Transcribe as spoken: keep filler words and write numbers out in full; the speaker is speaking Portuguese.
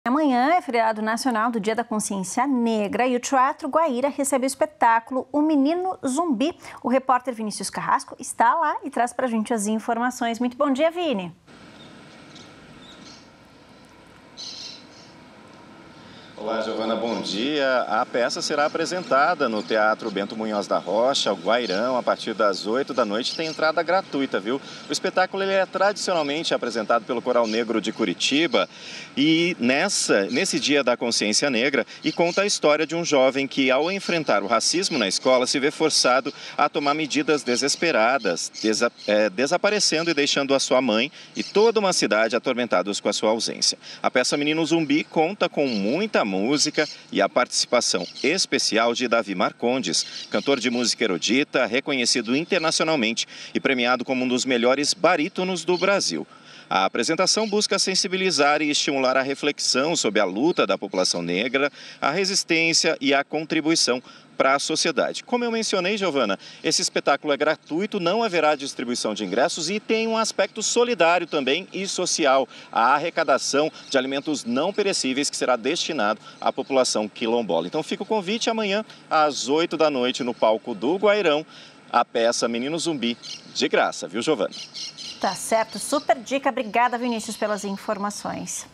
Amanhã é feriado nacional do Dia da Consciência Negra e o Teatro Guaíra recebe o espetáculo O Menino Zumbi. O repórter Vinícius Carrasco está lá e traz para a gente as informações. Muito bom dia, Vini. Olá, Giovana, bom dia. A peça será apresentada no Teatro Bento Munhoz da Rocha, o Guairão, a partir das oito da noite. Tem entrada gratuita, viu? O espetáculo ele é tradicionalmente apresentado pelo Coral Negro de Curitiba e nessa, nesse Dia da Consciência Negra e conta a história de um jovem que, ao enfrentar o racismo na escola, se vê forçado a tomar medidas desesperadas, desa, é, desaparecendo e deixando a sua mãe e toda uma cidade atormentados com a sua ausência. A peça Menino Zumbi conta com muita música e a participação especial de Davi Marcondes, cantor de música erudita, reconhecido internacionalmente e premiado como um dos melhores barítonos do Brasil. A apresentação busca sensibilizar e estimular a reflexão sobre a luta da população negra, a resistência e a contribuição para a sociedade. Como eu mencionei, Giovana, esse espetáculo é gratuito, não haverá distribuição de ingressos e tem um aspecto solidário também e social, a arrecadação de alimentos não perecíveis que será destinado à população quilombola. Então fica o convite amanhã às oito da noite no palco do Guairão, a peça Menino Zumbi, de graça, viu, Giovana? Tá certo, super dica. Obrigada, Vinícius, pelas informações.